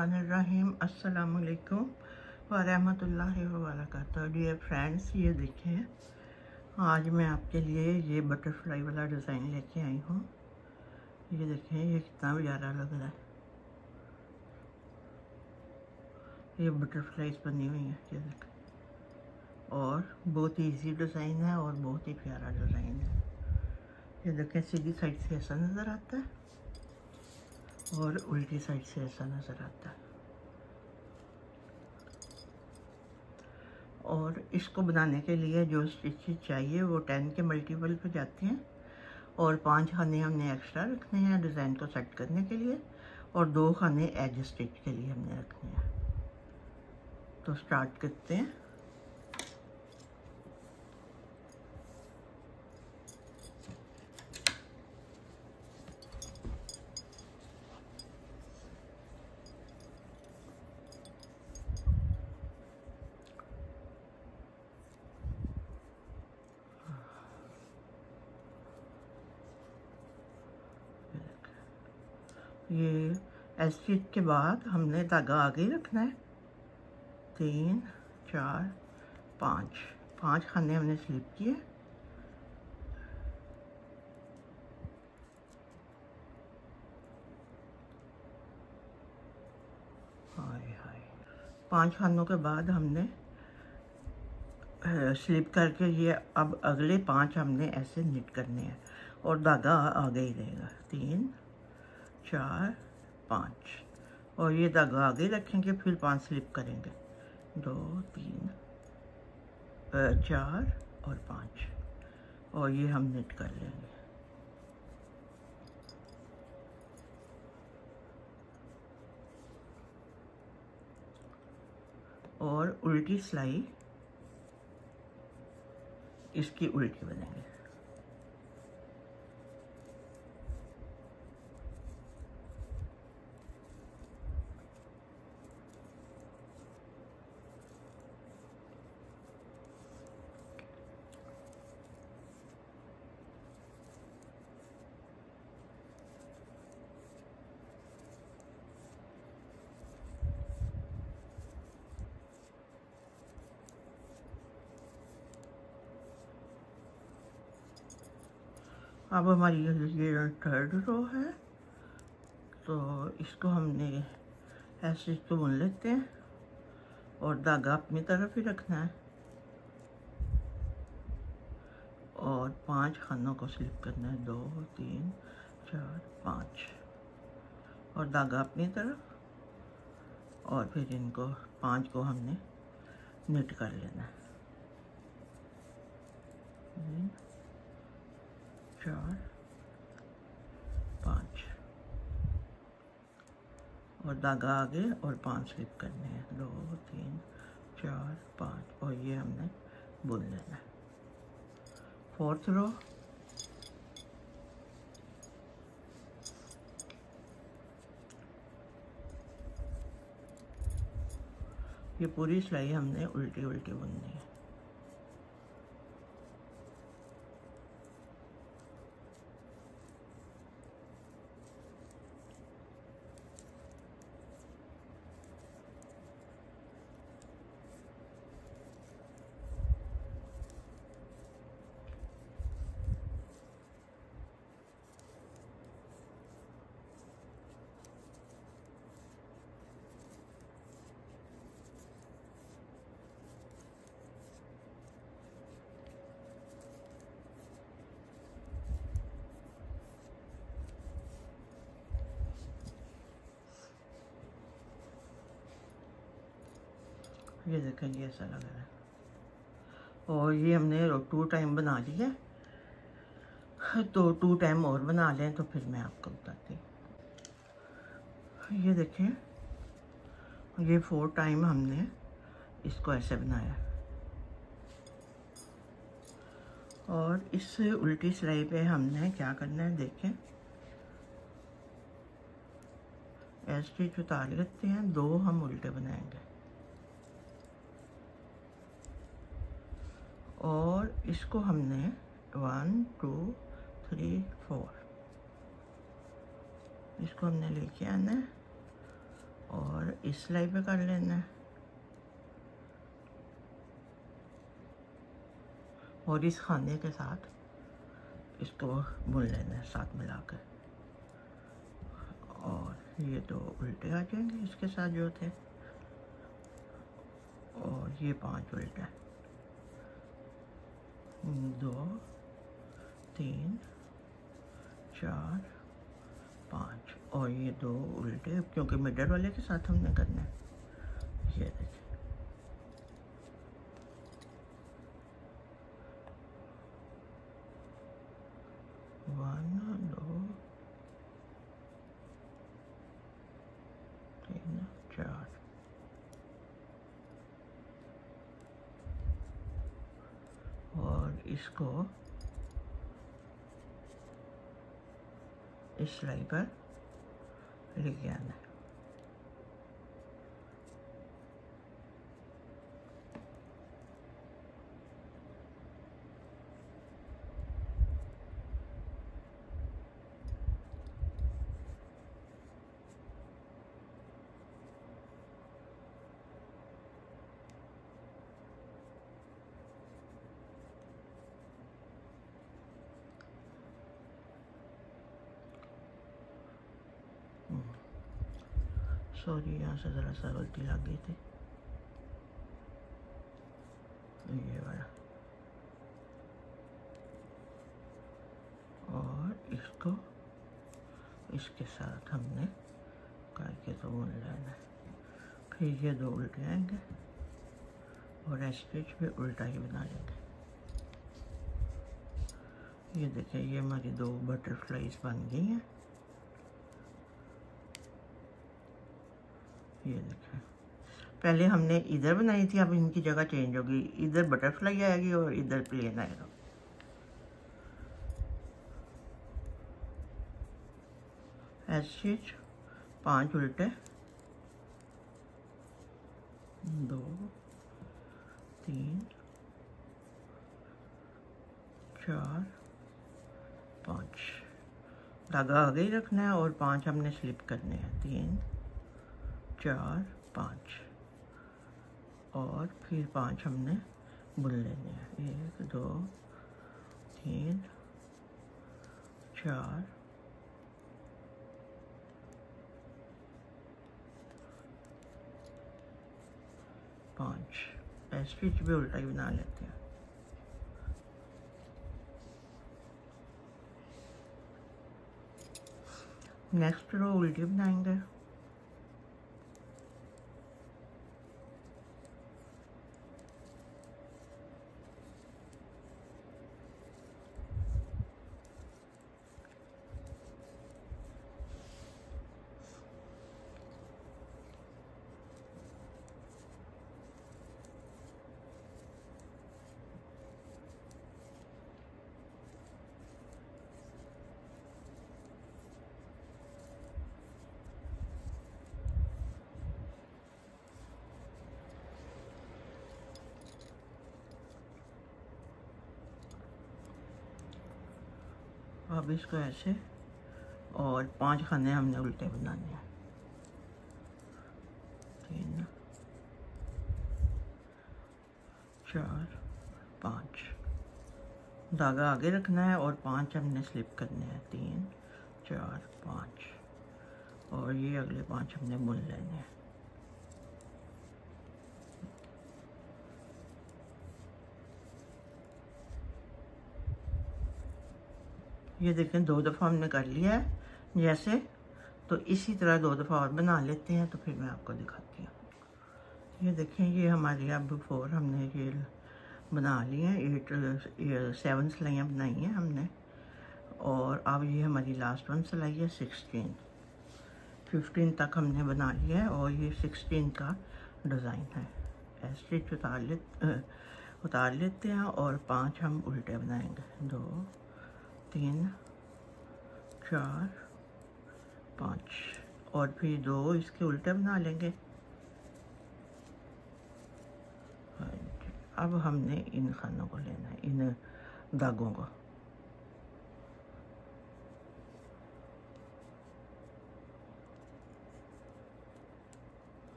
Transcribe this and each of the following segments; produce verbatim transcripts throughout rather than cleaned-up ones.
बिस्मिल्लाहिर्रहमानिर्रहीम। अस्सलाम वालेकुम व रहमतुल्लाहि व बरकातहू। डियर फ्रेंड्स, ये देखें, आज मैं आपके लिए ये बटरफ्लाई वाला डिज़ाइन लेके आई हूँ। ये देखें, ये कितना प्यारा लग रहा है। ये बटरफ्लाइज बनी हुई है, ये देखें, और बहुत इजी डिज़ाइन है और बहुत ही प्यारा डिज़ाइन है। ये देखें, सीधी साइड से ऐसा नज़र आता है और उल्टी साइड से ऐसा नज़र आता है। और इसको बनाने के लिए जो स्टिचेस चाहिए वो टेन के मल्टीपल पे जाते हैं, और पांच खाने हमने एक्स्ट्रा रखने हैं डिज़ाइन को सेट करने के लिए, और दो खाने एज स्टिच के लिए हमने रखने हैं। तो स्टार्ट करते हैं। ये एज स्टिच के बाद हमने धागा आगे रखना है। तीन, चार, पाँच पाँच खाने हमने स्लिप किए। हाय हाय पाँच खानों के बाद हमने स्लिप करके ये अब अगले पांच हमने ऐसे निट करने हैं, और धागा आगे ही रहेगा। तीन, चार, पाँच, और ये धागा आगे रखेंगे, फिर पांच स्लिप करेंगे। दो, तीन, चार और पाँच, और ये हम निट कर लेंगे। और उल्टी सिलाई इसकी उल्टी बनेंगे। अब हमारी ये थर्ड रो है, तो इसको हमने ऐसे तो बुन लेते हैं, और धागा अपनी तरफ ही रखना है, और पांच खानों को स्लिप करना है। दो, तीन, चार, पाँच, और धागा अपनी तरफ, और फिर इनको पांच को हमने निट कर लेना है। तीन, चार, पाँच, और धागा आगे और पांच स्लिप करने हैं। दो, तीन, चार, पाँच, और ये हमने बुन लेना है। फोर्थ रो, ये पूरी सिलाई हमने उल्टी उल्टी बुननी है। ये देखें, ये ऐसा लग रहा है, और ये हमने टू टाइम बना लिया, तो टू टाइम और बना लें तो फिर मैं आपको बताती हूँ। ये देखें, ये फोर टाइम हमने इसको ऐसे बनाया, और इस उल्टी सिलाई पे हमने क्या करना है, देखें, एज स्टिच उतार लेते हैं, दो हम उल्टे बनाएंगे, और इसको हमने वन, टू, थ्री, फोर, इसको हमने लेके आना है, और इस सिलाई पे कर लेना है और इस खाने के साथ इसको बुन लेना है साथ मिलाकर। और ये दो उल्टे आ जाएंगे इसके साथ जो थे, और ये पांच उल्टे, दो तीन चार पाँच, और ये दो उल्टे क्योंकि मिडल वाले के साथ हमने करना है। ये देखिए वन, दो तीन चार, और इसको इस सिलाई पर लेके आना है। सॉरी यहाँ से ज़रा सा गलती लग गई थी, ये वाला। और इसको इसके साथ हमने करके तो बुन लेना है। फिर ये दो उल्टे आएंगे और स्टिच पे उल्टा ही बना लेंगे। ये देखिए ये हमारी दो बटरफ्लाईज बन गई हैं। ये देखें पहले हमने इधर बनाई थी, अब इनकी जगह चेंज होगी, इधर बटरफ्लाई आएगी और इधर प्लेन आएगा। ऐसे पांच उल्टे, दो तीन चार पाँच, धागा आगे ही रखना है और पांच हमने स्लिप करने हैं, तीन चार पाँच, और फिर पांच हमने बुन लेने हैं। एक दो तीन चार पाँच, स्टिच भी उल्टा ही बना लेते हैं। नेक्स्ट रो उल्टी बनाएंगे। अब इसको ऐसे और पांच खाने हमने उल्टे बनाने हैं, तीन चार पाँच, धागा आगे रखना है और पांच हमने स्लिप करने हैं, तीन चार पाँच, और ये अगले पांच हमने बुन लेने हैं। ये देखें दो दफ़ा हमने कर लिया है जैसे, तो इसी तरह दो दफ़ा और बना लेते हैं, तो फिर मैं आपको दिखाती हूँ। ये देखें ये हमारी अब फोर हमने ये बना ली हैं, एट सेवन सिलाइयाँ बनाई हैं हमने, और अब ये हमारी लास्ट वन सिलाई है सिक्सटीन, फिफ्टीन तक हमने बना लिया है, और ये सिक्सटीन का डिज़ाइन है। स्टिच उतार ले उतार लेते हैं और पांच हम उल्टे बनाएंगे, दो तीन चार पाँच, और फिर दो इसके उल्टे बना लेंगे। अब हमने इन खानों को लेना है, इन धागों को,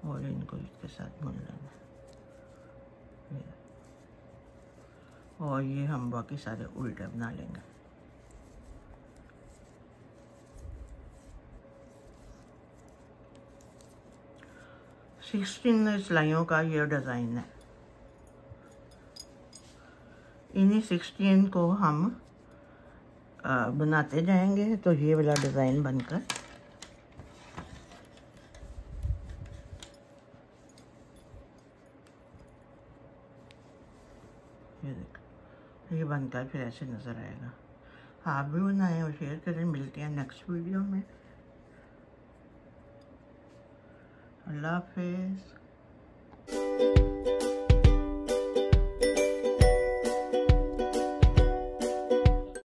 और इनको इसके साथ बुन लेना। और ये हम बाकी सारे उल्टे बना लेंगे। सिक्सटीन सिलाइयों का ये डिज़ाइन है। इन्हीं सिक्सटीन को हम आ, बनाते जाएंगे तो ये वाला डिज़ाइन बनकर ये देख ये बनकर फिर ऐसे नज़र आएगा। आप भी बनाएं और शेयर करें। मिलते हैं नेक्स्ट वीडियो में। अल्लाह हाफिज़।